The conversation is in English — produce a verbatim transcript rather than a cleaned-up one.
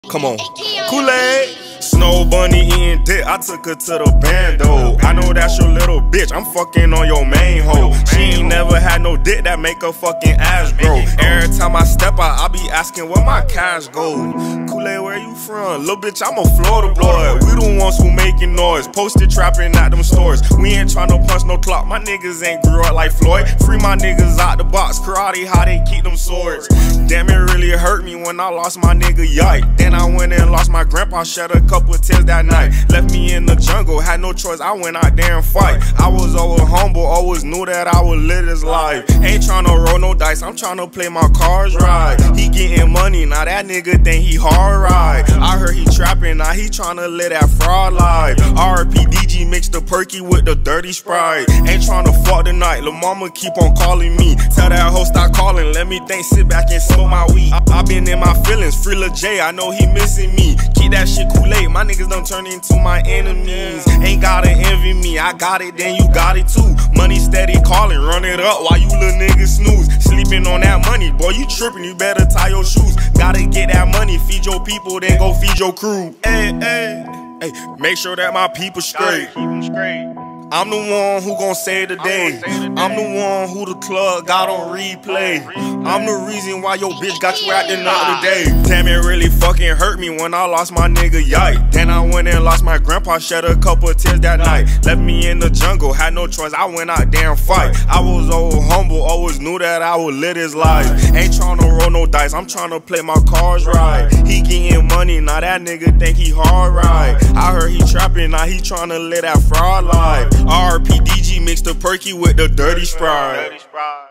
Come on. Kool-Aid. Snow Bunny eating dick, I took her to the bando. I know that's your little bitch, I'm fucking on your main hoe. She ain't never had no dick that make her fucking ass grow. Every time I step out, I be asking where my cash go. Kool-Aid, where you from? Little bitch, I'm a Florida boy. We the ones who making noise, posted trapping at them stores. We ain't tryna punch no clock, my niggas ain't grew up like Floyd. Free my niggas out the box, karate, how they keep them swords. Damn, it really hurt me when I lost my nigga, yike. Then I went and lost my grandpa, shed a couple tears that night. Left me in the jungle, had no choice, I went out there and fight. I was always humble, always knew that I would live this life. Ain't tryna roll no dice, I'm tryna play my cards right. He getting money, now that nigga think he hard right. I heard he trapping, now he tryna live that fraud life. R P D G mixed the perky with the dirty Sprite. Ain't tryna fuck the night, lil' mama keep on calling me. Tell that hoe stop calling, let me think, sit back and smoke my weed. I, I been in my feelings, free Lil J, I know he missing me. Keep that shit Kool-Aid, my niggas done turn into my enemies. Ain't gotta envy me, I got it, then you got it too. Money steady calling, run it up while you little niggas snooze. Sleeping on that money, boy you tripping, you better tie your shoes. Gotta get that money, feed your people, then go feed your crew. Hey, hey, hey, make sure that my people straight. I'm the one who gon' save the day. I'm the one who the club got on replay. I'm the reason why your bitch got you acting up today. Damn, it really fucking hurt me when I lost my nigga, yike. Then I went and lost my grandpa, shed a couple of tears that night. Left me in the jungle, had no choice, I went out there and fight. I was old humble, always knew that I would live this life. Ain't tryna roll no dice, I'm tryna play my cards right. He getting money, now that nigga think he hard right. I heard he trapping, now he tryna live that fraud life. R P D G mixed the perky with the dirty Sprite.